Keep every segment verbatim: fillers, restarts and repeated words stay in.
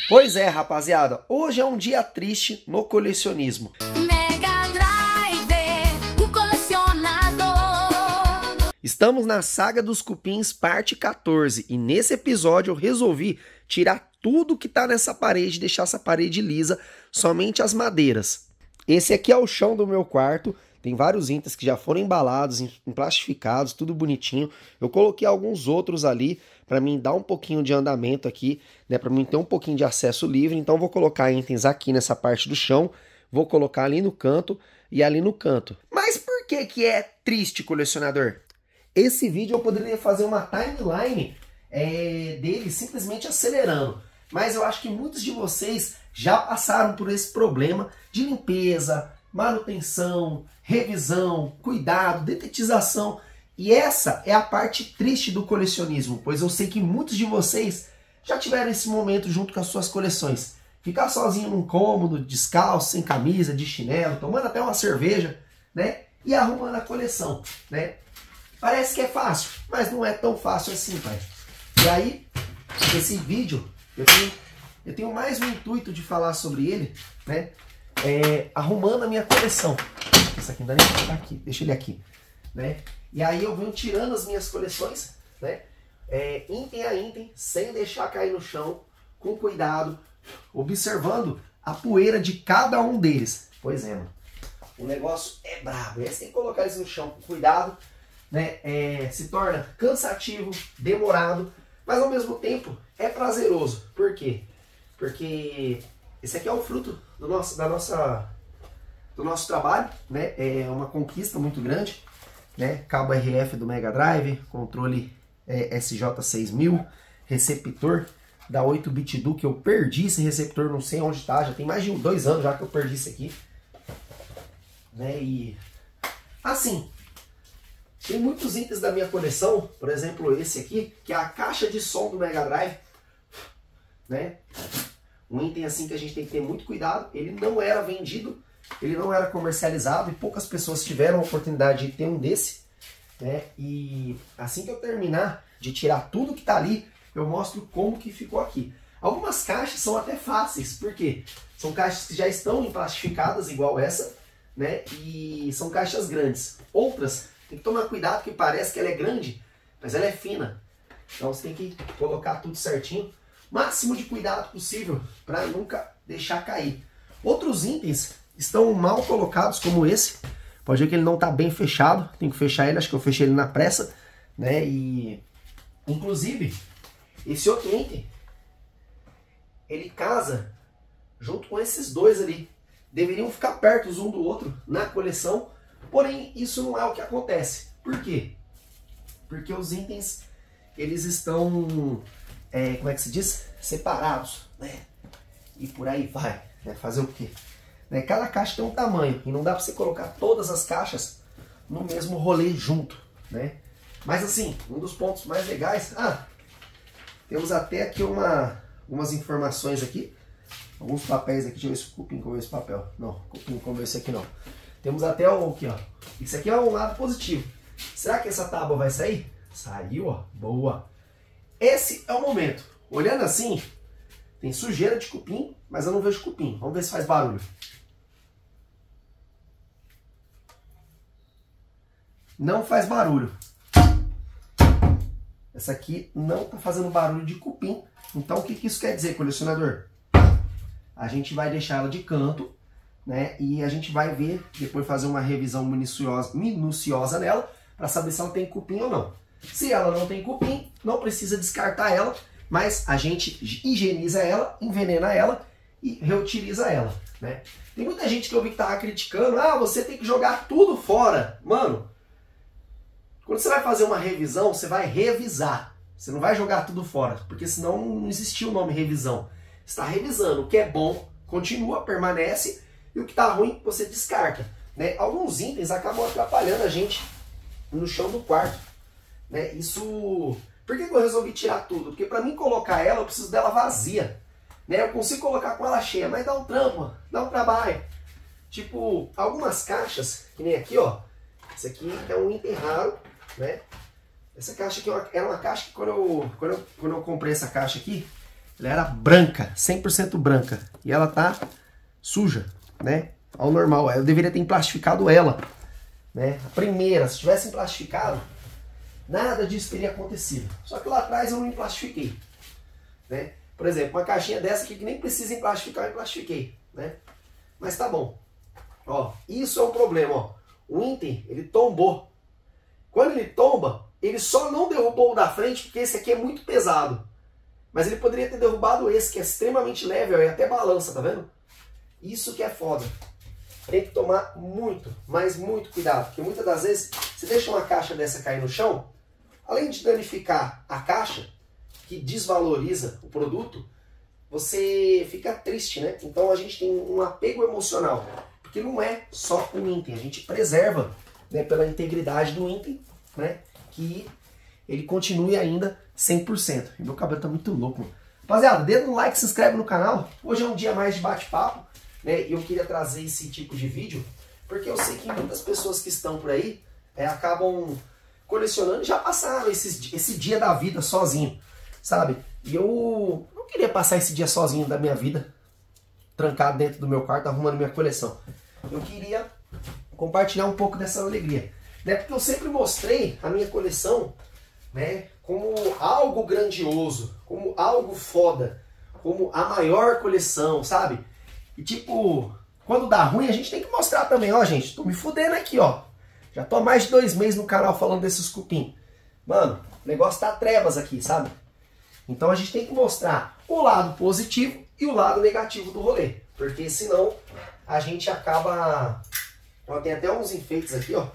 Pois é, rapaziada, hoje é um dia triste no colecionismo. Mega Drive, o colecionador. Estamos na saga dos cupins parte quatorze e nesse episódio eu resolvi tirar tudo que tá nessa parede e deixar essa parede lisa, somente as madeiras. Esse aqui é o chão do meu quarto, tem vários itens que já foram embalados, emplastificados, tudo bonitinho. Eu coloquei alguns outros ali para mim dar um pouquinho de andamento aqui, né, para mim ter um pouquinho de acesso livre. Então vou colocar itens aqui nessa parte do chão, vou colocar ali no canto e ali no canto. Mas por que que é triste, colecionador? Esse vídeo eu poderia fazer uma timeline é, dele simplesmente acelerando, mas eu acho que muitos de vocês já passaram por esse problema de limpeza, manutenção, revisão, cuidado, detetização. E essa é a parte triste do colecionismo, pois eu sei que muitos de vocês já tiveram esse momento junto com as suas coleções. Ficar sozinho num cômodo, descalço, sem camisa, de chinelo, tomando até uma cerveja, né? E arrumando a coleção, né? Parece que é fácil, mas não é tão fácil assim, pai. E aí, esse vídeo, eu tenho, eu tenho mais um intuito de falar sobre ele, né? É, arrumando a minha coleção. Isso aqui não dá nem pra botar aqui, deixa ele aqui, né? E aí eu venho tirando as minhas coleções, né? É, item a item, sem deixar cair no chão, com cuidado, observando a poeira de cada um deles. Pois é, mano. O negócio é brabo. Você tem que colocar isso no chão com cuidado, né? É, se torna cansativo, demorado, mas ao mesmo tempo é prazeroso. Por quê? Porque esse aqui é o fruto do nosso, da nossa, do nosso trabalho, né? É uma conquista muito grande, né? Cabo R F do Mega Drive, controle é, S J seis mil, receptor da oito bit do que eu perdi esse receptor, não sei onde está, já tem mais de dois anos já que eu perdi isso aqui, né? E assim, tem muitos itens da minha coleção, por exemplo esse aqui, que é a caixa de som do Mega Drive, né? Um item assim que a gente tem que ter muito cuidado. Ele não era vendido, ele não era comercializado e poucas pessoas tiveram a oportunidade de ter um desse, né? E assim que eu terminar de tirar tudo que tá ali, eu mostro como que ficou aqui. Algumas caixas são até fáceis, porque são caixas que já estão emplastificadas igual essa, né? E são caixas grandes. Outras tem que tomar cuidado, que parece que ela é grande, mas ela é fina. Então você tem que colocar tudo certinho. Máximo de cuidado possível para nunca deixar cair. Outros itens estão mal colocados, como esse. Pode ver que ele não está bem fechado. Tem que fechar ele, acho que eu fechei ele na pressa, né? E inclusive esse outro item, ele casa junto com esses dois ali. Deveriam ficar perto um do outro na coleção, porém isso não é o que acontece. Por quê? Porque os itens, eles estão, é, como é que se diz? Separados, né? E por aí vai, né? Fazer o quê? Né? Cada caixa tem um tamanho e não dá para você colocar todas as caixas no mesmo rolê junto, né? Mas assim, um dos pontos mais legais... Ah, temos até aqui uma, umas informações aqui, alguns papéis aqui. Deixa eu ver se o cupim comeu esse papel. Não, o cupim comeu esse aqui não. Temos até o aqui, ó. Isso aqui é um lado positivo. Será que essa tábua vai sair? Saiu, ó. Boa. Esse é o momento. Olhando assim, tem sujeira de cupim, mas eu não vejo cupim. Vamos ver se faz barulho. Não faz barulho. Essa aqui não está fazendo barulho de cupim. Então o que, que isso quer dizer, colecionador? A gente vai deixar ela de canto, né? E a gente vai ver, depois fazer uma revisão minuciosa, minuciosa nela, para saber se ela tem cupim ou não. Se ela não tem cupim, não precisa descartar ela, mas a gente higieniza ela, envenena ela e reutiliza ela, né? Tem muita gente que eu vi que tava criticando, ah, você tem que jogar tudo fora. Mano, quando você vai fazer uma revisão, você vai revisar. Você não vai jogar tudo fora, porque senão não existia o nome revisão. Você está revisando. O que é bom, continua, permanece, e o que está ruim, você descarta, né? Alguns itens acabam atrapalhando a gente no chão do quarto, né? Isso... Por que eu resolvi tirar tudo? Porque para mim colocar ela, eu preciso dela vazia, né? Eu consigo colocar com ela cheia, mas dá um trampo, dá um trabalho. Tipo, algumas caixas, que nem aqui, ó. Esse aqui é um item raro, né? Essa caixa aqui era uma caixa que quando eu, quando eu, quando eu comprei essa caixa aqui, ela era branca, cem por cento branca. E ela tá suja, né? Ao normal. Eu deveria ter emplastificado ela, né? A primeira, se tivesse emplastificado, nada disso teria acontecido. Só que lá atrás eu não emplastifiquei, né? Por exemplo, uma caixinha dessa aqui que nem precisa emplastificar, eu emplastifiquei, né? Mas tá bom. Ó, isso é um problema, ó. O Intem, ele tombou. Quando ele tomba, ele só não derrubou o da frente porque esse aqui é muito pesado. Mas ele poderia ter derrubado esse, que é extremamente leve, ó, e até balança, tá vendo? Isso que é foda. Tem que tomar muito, mas muito cuidado. Porque muitas das vezes, você deixa uma caixa dessa cair no chão, além de danificar a caixa, que desvaloriza o produto, você fica triste, né? Então a gente tem um apego emocional. Porque não é só o Intem, a gente preserva, né, pela integridade do Intem, né, que ele continue ainda cem por cento. E meu cabelo tá muito louco, mano. Rapaziada, dê um like, se inscreve no canal. Hoje é um dia mais de bate-papo, né, e eu queria trazer esse tipo de vídeo, porque eu sei que muitas pessoas que estão por aí é, acabam colecionando e já passaram esse, esse dia da vida sozinho, sabe? E eu não queria passar esse dia sozinho da minha vida, trancado dentro do meu quarto, arrumando minha coleção. Eu queria compartilhar um pouco dessa alegria, né? Porque eu sempre mostrei a minha coleção, né, como algo grandioso, como algo foda, como a maior coleção, sabe? E tipo, quando dá ruim a gente tem que mostrar também, ó, gente, tô me fudendo aqui, ó. Já tô há mais de dois meses no canal falando desses cupim. Mano, o negócio tá trevas aqui, sabe? Então a gente tem que mostrar o lado positivo e o lado negativo do rolê. Porque senão a gente acaba... Ó, tem até uns enfeites aqui, ó.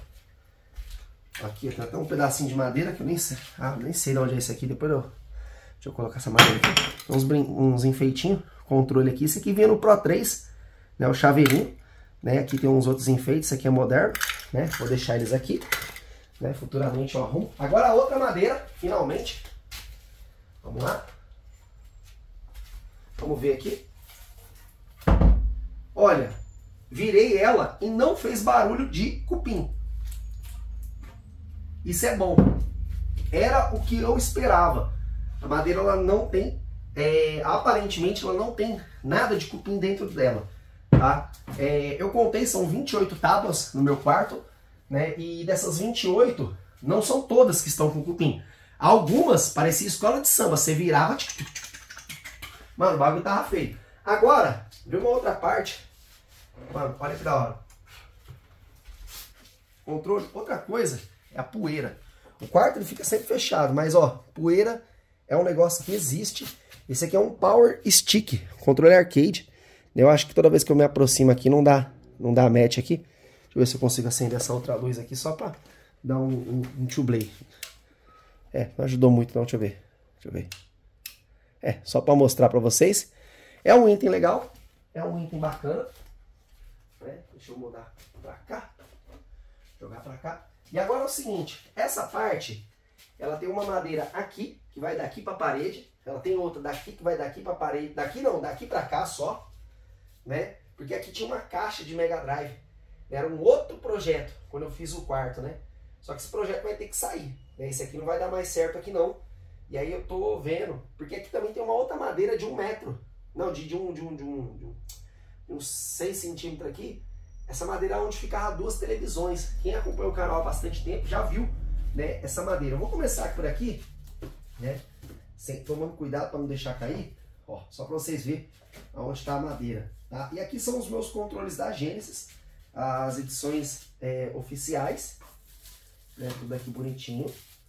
Aqui, tem até um pedacinho de madeira que eu nem sei. Ah, nem sei de onde é esse aqui. Depois eu... Deixa eu colocar essa madeira aqui. Uns, brin... uns enfeitinhos. Controle aqui. Esse aqui vinha no Pro três, né? O chaveirinho. Né? Aqui tem uns outros enfeites. Esse aqui é moderno, né? Vou deixar eles aqui. Né? Futuramente eu arrumo. Agora a outra madeira, finalmente. Vamos lá. Vamos ver aqui. Olha, virei ela e não fez barulho de cupim. Isso é bom. Era o que eu esperava. A madeira ela não tem, é, aparentemente ela não tem nada de cupim dentro dela. Tá? É, eu contei, são vinte e oito tábuas no meu quarto, né? E dessas vinte e oito, não são todas que estão com cupim. Algumas parecia escola de samba, você virava... Tic, tic, tic, tic, mano, o bagulho tava feio. Agora, viu uma outra parte? Mano, olha que da hora. Controle. Outra coisa é a poeira. O quarto ele fica sempre fechado, mas ó, poeira é um negócio que existe. Esse aqui é um Power Stick, controle arcade. Eu acho que toda vez que eu me aproximo aqui não dá, não dá match aqui. Deixa eu ver se eu consigo acender essa outra luz aqui só pra dar um, um, um two-play. É, não ajudou muito não, deixa eu ver. Deixa eu ver. É, só pra mostrar pra vocês. É um item legal, é um item bacana. É, deixa eu mudar pra cá. Jogar pra cá. E agora é o seguinte, essa parte, ela tem uma madeira aqui, que vai daqui pra parede. Ela tem outra daqui, que vai daqui pra parede. Daqui não, daqui pra cá só. Né? Porque aqui tinha uma caixa de Mega Drive. Era um outro projeto, quando eu fiz o quarto, né? Só que esse projeto vai ter que sair. Né? Esse aqui não vai dar mais certo aqui não. E aí eu tô vendo, porque aqui também tem uma outra madeira de um metro. Não, de, de, um, de, um, de, um, de, um, de uns seis centímetros aqui. Essa madeira é onde ficava duas televisões. Quem acompanha o canal há bastante tempo já viu, né, essa madeira. Eu vou começar por aqui, né, sem, tomando cuidado para não deixar cair. Ó, só para vocês verem aonde está a madeira. Tá? E aqui são os meus controles da Genesis. As edições é, oficiais. Né, tudo aqui bonitinho.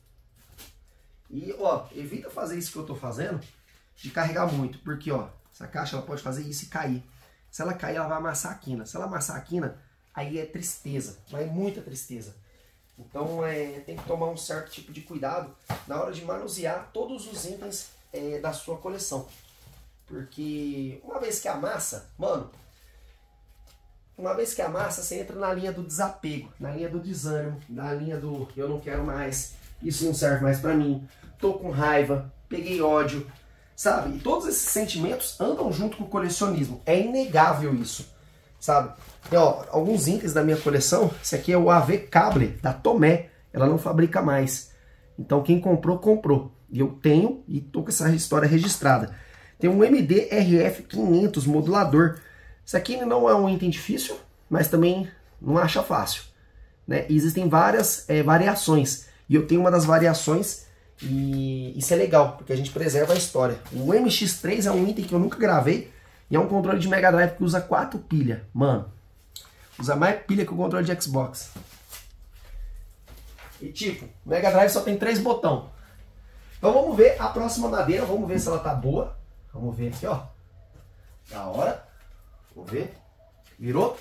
E, ó, evita fazer isso que eu tô fazendo, de carregar muito, porque, ó, essa caixa ela pode fazer isso e cair. Se ela cair, ela vai amassar a quina. Se ela amassar a quina, aí é tristeza, vai muita tristeza. Então, é, tem que tomar um certo tipo de cuidado na hora de manusear todos os itens é, da sua coleção. Porque uma vez que amassa, mano, uma vez que amassa, você entra na linha do desapego, na linha do desânimo, na linha do eu não quero mais, isso não serve mais pra mim, tô com raiva, peguei ódio, sabe? E todos esses sentimentos andam junto com o colecionismo, é inegável isso, sabe? Tem, ó, alguns itens da minha coleção, esse aqui é o A V Cable, da Tomé, ela não fabrica mais. Então quem comprou, comprou. E eu tenho e tô com essa história registrada. Tem um M D R F quinhentos modulador. Isso aqui não é um item difícil, mas também não acha fácil, né? E existem várias é, variações. E eu tenho uma das variações e isso é legal, porque a gente preserva a história. O M X três é um item que eu nunca gravei e é um controle de Mega Drive que usa quatro pilhas. Mano, usa mais pilha que o controle de Xbox. E tipo, o Mega Drive só tem três botões. Então vamos ver a próxima madeira, vamos ver se ela tá boa. Vamos ver aqui, ó. Da hora. Vamos ver. Virou.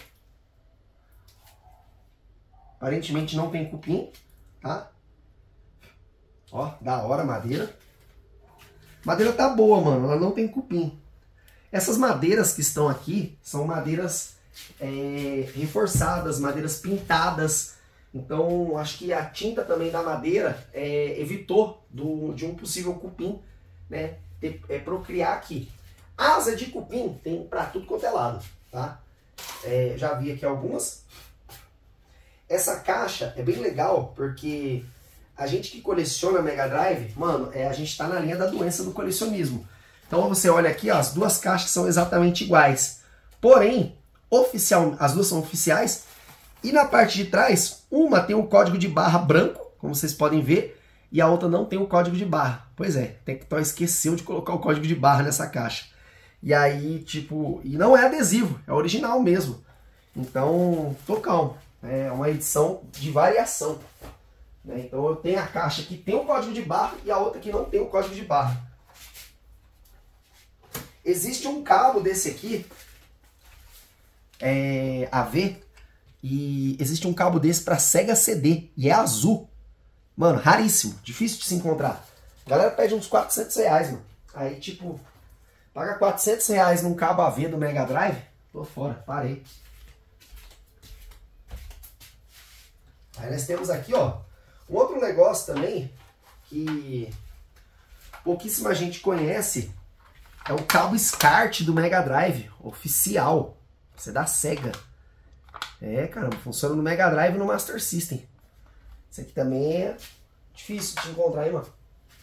Aparentemente não tem cupim, tá? Ó, da hora a madeira. Madeira tá boa, mano. Ela não tem cupim. Essas madeiras que estão aqui são madeiras é, reforçadas, madeiras pintadas. Então, acho que a tinta também da madeira é, evitou do, de um possível cupim, né, ter, é, procriar aqui. Asa de cupim tem pra tudo quanto é lado, tá? É, já vi aqui algumas. Essa caixa é bem legal porque a gente que coleciona Mega Drive, mano, é, a gente tá na linha da doença do colecionismo. Então você olha aqui, ó, as duas caixas são exatamente iguais. Porém, oficial, as duas são oficiais. E na parte de trás, uma tem o código de barra branco, como vocês podem ver, e a outra não tem o código de barra. Pois é, Tectoy esqueceu de colocar o código de barra nessa caixa. E aí, tipo, e não é adesivo, é original mesmo. Então, tô calmo. É uma edição de variação. Né? Então eu tenho a caixa que tem o código de barra e a outra que não tem o código de barra. Existe um cabo desse aqui, é, A V, e existe um cabo desse para Sega C D, e é azul. Mano, raríssimo, difícil de se encontrar. A galera pede uns quatrocentos reais, mano. Aí, tipo, paga quatrocentos reais num cabo A V do Mega Drive, tô fora, parei. Aí nós temos aqui, ó, um outro negócio também que pouquíssima gente conhece, é o cabo SCART do Mega Drive, oficial. Isso é da Sega. É, caramba, funciona no Mega Drive e no Master System. Isso aqui também é difícil de encontrar aí, mano.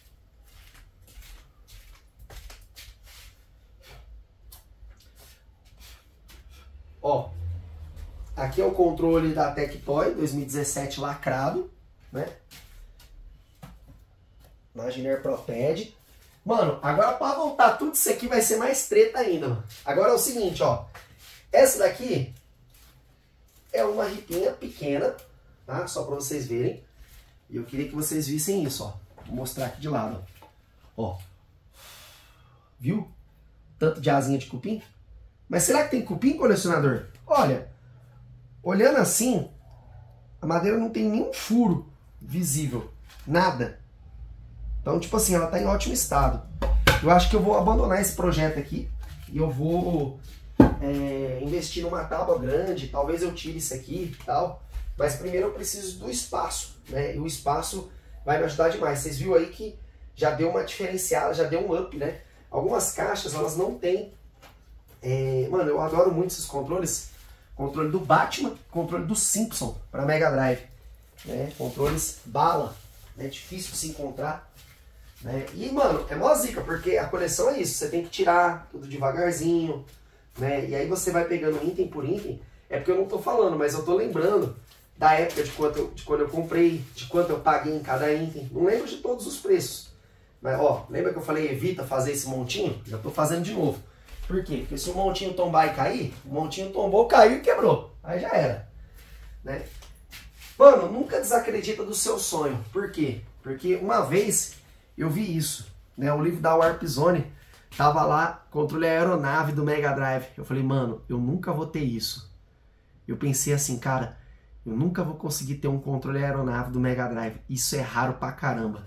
Ó, aqui é o controle da Tectoy dois mil e dezessete lacrado, né? Imagineer Pro Pad. Mano, agora para voltar tudo isso aqui vai ser mais treta ainda, mano. Agora é o seguinte, ó. Essa daqui é uma ripinha pequena, tá? Só para vocês verem. E eu queria que vocês vissem isso, ó. Vou mostrar aqui de lado, ó. Ó. Viu? Tanto de asinha de cupim. Mas será que tem cupim, colecionador? Olha, olhando assim, a madeira não tem nenhum furo visível. Nada. Então, tipo assim, ela tá em ótimo estado. Eu acho que eu vou abandonar esse projeto aqui. E eu vou é, investir numa tábua grande. Talvez eu tire isso aqui e tal. Mas primeiro eu preciso do espaço, né? E o espaço vai me ajudar demais. Vocês viram aí que já deu uma diferenciada, já deu um up, né? Algumas caixas, elas não têm... É, mano, eu adoro muito esses controles. Controle do Batman, controle do Simpson para Mega Drive. Né? Controles bala. É difícil de se encontrar. Né? E, mano, é mó zica, porque a coleção é isso. Você tem que tirar tudo devagarzinho. Né? E aí você vai pegando item por item. É porque eu não tô falando, mas eu tô lembrando da época de quanto eu, de quando eu comprei, de quanto eu paguei em cada item. Não lembro de todos os preços. Mas, ó, lembra que eu falei evita fazer esse montinho? Já tô fazendo de novo. Por quê? Porque se o montinho tombar e cair, o montinho tombou, caiu e quebrou. Aí já era. Né? Mano, nunca desacredita do seu sonho. Por quê? Porque uma vez eu vi isso. Né? O livro da Warp Zone tava lá, controle aeronave do Mega Drive. Eu falei, mano, eu nunca vou ter isso. Eu pensei assim, cara, eu nunca vou conseguir ter um controle aeronave do Mega Drive. Isso é raro pra caramba.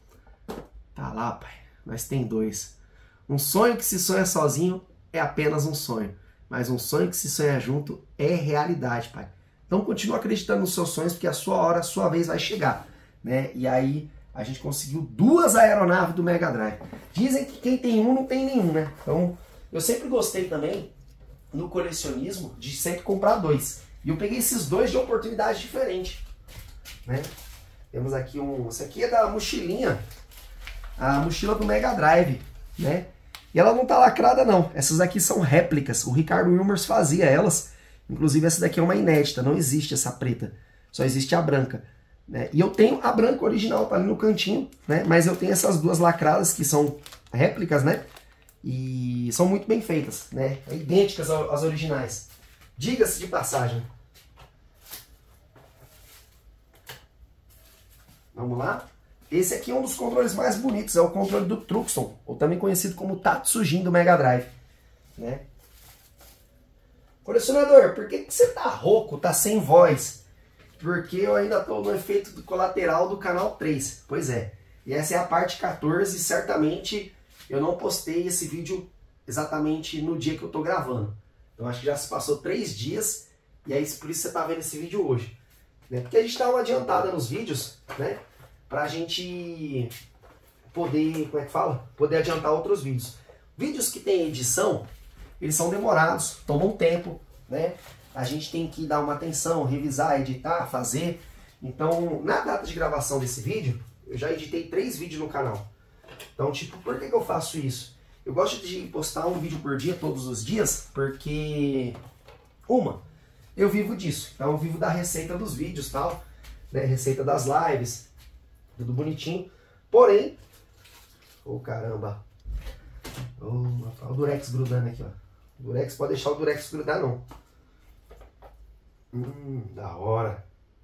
Tá lá, pai. Nós tem dois. Um sonho que se sonha sozinho é apenas um sonho. Mas um sonho que se sonha junto é realidade, pai. Então continua acreditando nos seus sonhos, porque a sua hora, a sua vez vai chegar. Né? E aí a gente conseguiu duas aeronaves do Mega Drive. Dizem que quem tem um não tem nenhum, né? Então eu sempre gostei também, no colecionismo, de sempre comprar dois. E eu peguei esses dois de oportunidade diferente. Né? Temos aqui um... Esse aqui é da mochilinha. A mochila do Mega Drive. Né? E ela não tá lacrada não, essas aqui são réplicas, o Ricardo Wilmers fazia elas, inclusive essa daqui é uma inédita, não existe essa preta, só existe a branca. Né? E eu tenho a branca original, tá ali no cantinho, né? Mas eu tenho essas duas lacradas que são réplicas, né? E são muito bem feitas, né? Idênticas às originais. Diga-se de passagem. Vamos lá? Esse aqui é um dos controles mais bonitos, é o controle do Truxton, ou também conhecido como Tatsujin do Mega Drive. Né? Colecionador, por que, que você tá rouco, tá sem voz? Porque eu ainda tô no efeito do colateral do canal três. Pois é. E essa é a parte quatorze e certamente eu não postei esse vídeo exatamente no dia que eu tô gravando. Eu acho que já se passou três dias e é por isso que você tá vendo esse vídeo hoje. Né? Porque a gente dá uma adiantada nos vídeos, né? Pra gente poder, como é que fala? Poder adiantar outros vídeos. Vídeos que tem edição, eles são demorados, tomam tempo, né? A gente tem que dar uma atenção, revisar, editar, fazer. Então, na data de gravação desse vídeo, eu já editei três vídeos no canal. Então, tipo, por que que eu faço isso? Eu gosto de postar um vídeo por dia, todos os dias, porque... Uma, eu vivo disso. Então, eu vivo da receita dos vídeos e tal, né? Receita das lives, tudo bonitinho. Porém... Ô, oh, caramba. Oh, olha o Durex grudando aqui, ó. O Durex, pode deixar o Durex grudar, não. Hum, da hora.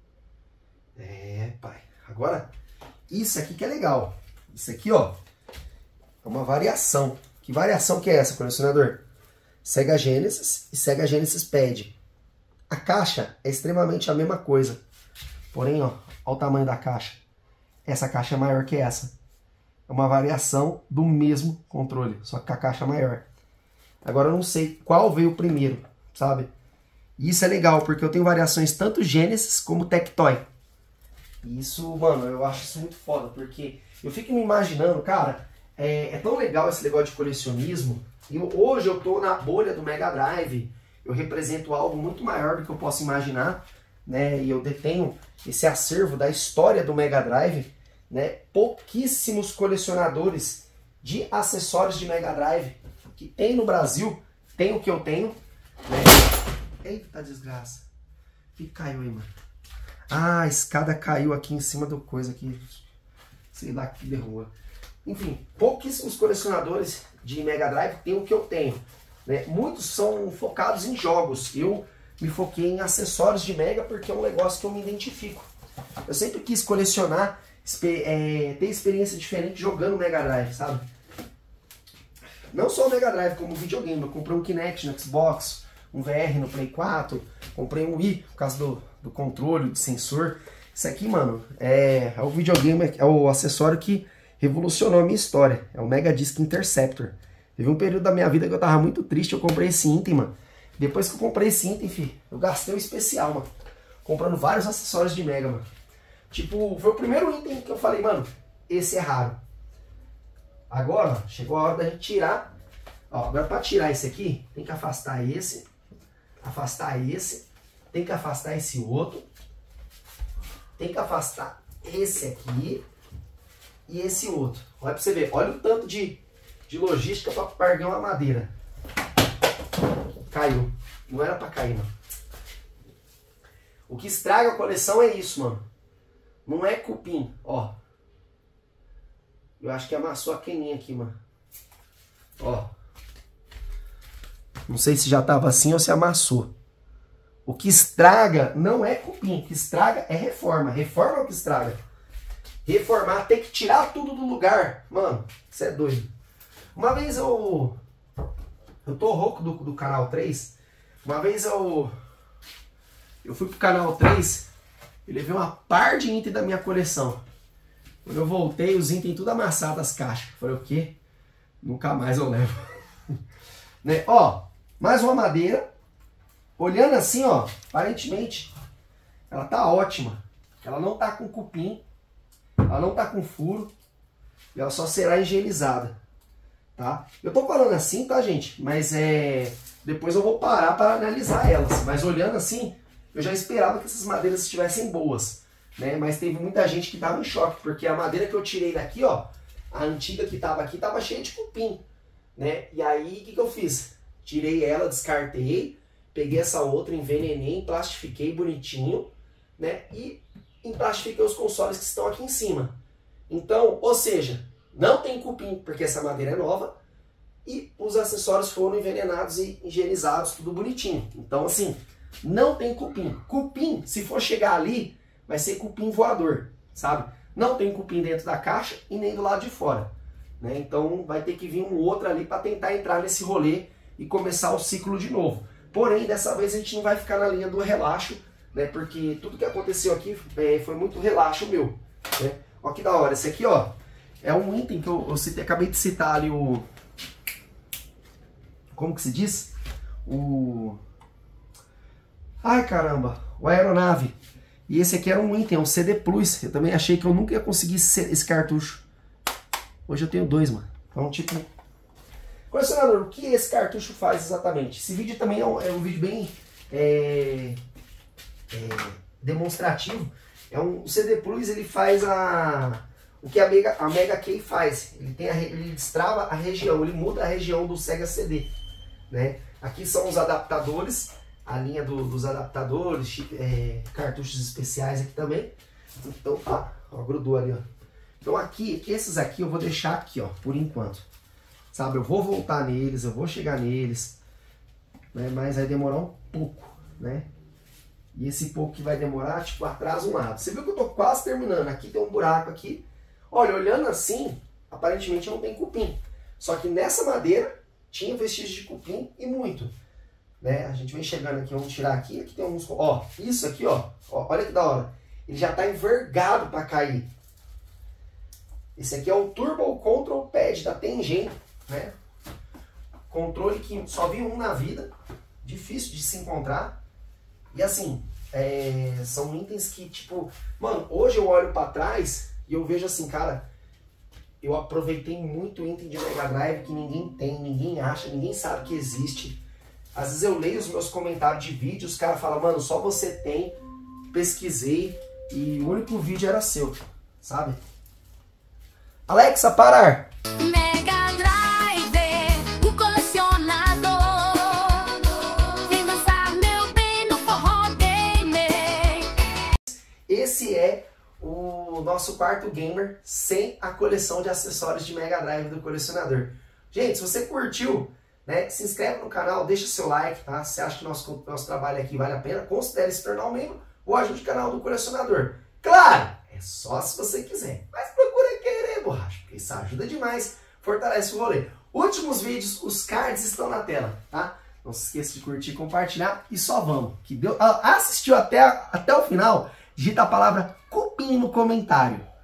É, pai. Agora, isso aqui que é legal. Isso aqui, ó, é uma variação. Que variação que é essa, colecionador? Sega Genesis e Sega Genesis Pad. A caixa é extremamente a mesma coisa. Porém, ó, olha o tamanho da caixa. Essa caixa é maior que essa. É uma variação do mesmo controle, só que com a caixa maior. Agora eu não sei qual veio primeiro, sabe? E isso é legal, porque eu tenho variações tanto Genesis como Tectoy. E isso, mano, eu acho isso muito foda, porque eu fico me imaginando, cara, é, é tão legal esse negócio de colecionismo. E hoje eu tô na bolha do Mega Drive, eu represento algo muito maior do que eu posso imaginar, né? E eu detenho esse acervo da história do Mega Drive, né? Pouquíssimos colecionadores de acessórios de Mega Drive que tem no Brasil, tem o que eu tenho, né? Eita desgraça. O que caiu aí, mano? Ah, a escada caiu aqui em cima do coisa aqui. Sei lá que derruba. Enfim, pouquíssimos colecionadores de Mega Drive tem o que eu tenho. Né? Muitos são focados em jogos. Eu me foquei em acessórios de Mega porque é um negócio que eu me identifico. Eu sempre quis colecionar, é, ter experiência diferente jogando Mega Drive, sabe? Não só o Mega Drive, como videogame. Eu comprei um Kinect no Xbox, um V R no Play quatro, comprei um Wii por causa do, do controle, do sensor. Isso aqui, mano, é, é o videogame, é o acessório que revolucionou a minha história. É o Mega Disc Interceptor. Teve um período da minha vida que eu tava muito triste, eu comprei esse item, mano. Depois que eu comprei esse item, filho, eu gastei o especial, mano. Comprando vários acessórios de Mega, mano. Tipo, foi o primeiro item que eu falei, mano, esse é raro. Agora, chegou a hora da gente tirar. Ó, agora pra tirar esse aqui, tem que afastar esse, afastar esse, tem que afastar esse outro, tem que afastar esse aqui e esse outro. Olha pra você ver, olha o tanto de, de logística pra perder uma madeira. Caiu. Não era pra cair, mano. O que estraga a coleção é isso, mano. Não é cupim, ó. Eu acho que amassou a queninha aqui, mano. Ó. Não sei se já tava assim ou se amassou. O que estraga não é cupim. O que estraga é reforma. Reforma é o que estraga. Reformar, ter que tirar tudo do lugar. Mano, isso é doido. Uma vez eu... Eu tô rouco do, do canal três. Uma vez eu... Eu fui pro canal três e levei uma par de item da minha coleção. Quando eu voltei, os itens tudo amassados as caixas. Falei, o quê? Nunca mais eu levo. Né? Ó, mais uma madeira. Olhando assim, ó, aparentemente, ela tá ótima. Ela não tá com cupim. Ela não tá com furo. E ela só será higienizada. Tá? Eu tô falando assim, tá, gente? Mas é... Depois eu vou parar para analisar elas. Mas olhando assim, eu já esperava que essas madeiras estivessem boas. Né? Mas teve muita gente que tava em choque. Porque a madeira que eu tirei daqui, ó, a antiga que tava aqui, tava cheia de cupim. né? E aí, o que, que eu fiz? Tirei ela, descartei, peguei essa outra, envenenei, plastifiquei bonitinho, né? E emplastifiquei os consoles que estão aqui em cima. Então, ou seja, não tem cupim, porque essa madeira é nova, e os acessórios foram envenenados e higienizados, tudo bonitinho. Então, assim, não tem cupim. Cupim, se for chegar ali, vai ser cupim voador, sabe? Não tem cupim dentro da caixa e nem do lado de fora, né? Então, vai ter que vir um outro ali para tentar entrar nesse rolê e começar o ciclo de novo. Porém, dessa vez a gente não vai ficar na linha do relaxo, né? Porque tudo que aconteceu aqui é, foi muito relaxo meu, né? Ó que da hora. Esse aqui, ó, é um item que eu, eu citei, acabei de citar ali o... Como que se diz? O... Ai, caramba! O aeronave. E esse aqui era um item, é um C D Plus. Eu também achei que eu nunca ia conseguir esse cartucho. Hoje eu tenho dois, mano. Então, tipo... Colecionador, o que esse cartucho faz exatamente? Esse vídeo também é um, é um vídeo bem é, é, demonstrativo. É um, o C D Plus, ele faz a... O que a Mega, a Mega Key faz? Ele, tem a, ele destrava a região, ele muda a região do Sega C D, né? Aqui são os adaptadores, a linha do, dos adaptadores, chip, é, cartuchos especiais aqui também. Então tá, ó, grudou ali, ó. Então aqui, esses aqui eu vou deixar aqui, ó, por enquanto. Sabe, eu vou voltar neles, eu vou chegar neles, né? Mas vai demorar um pouco, né? E esse pouco que vai demorar, tipo, atrasa um lado. Você viu que eu tô quase terminando. Aqui tem um buraco aqui. Olha, olhando assim, aparentemente não tem cupim. Só que nessa madeira tinha vestígios de cupim e muito, né? A gente vem chegando aqui, vamos tirar aqui. Aqui tem uns... Ó, isso aqui, ó. ó olha que da hora. Ele já tá envergado para cair. Esse aqui é o Turbo Control Pad da Tengen, né? Controle que só vi um na vida. Difícil de se encontrar. E assim, é, são itens que, tipo... Mano, hoje eu olho para trás e eu vejo assim, cara... Eu aproveitei muito item de Mega Drive que ninguém tem, ninguém acha, ninguém sabe que existe. Às vezes eu leio os meus comentários de vídeo, os caras falam, mano, só você tem. Pesquisei e o único vídeo era seu, sabe? Alexa, parar! Mega Drive, o colecionador. Vem dançar meu bem no forró gamer. Esse é o nosso quarto gamer sem a coleção de acessórios de Mega Drive do colecionador. Gente, se você curtiu, né, se inscreve no canal, deixa o seu like, tá? Se acha que o nosso, nosso trabalho aqui vale a pena, considere se tornar um membro ou ajude o canal do colecionador. Claro, é só se você quiser, mas procura querer, borracha, porque isso ajuda demais, fortalece o rolê. Últimos vídeos, os cards estão na tela, tá? Não se esqueça de curtir, compartilhar e só vamos. Que deu, assistiu até, até o final, digita a palavra cupim no comentário.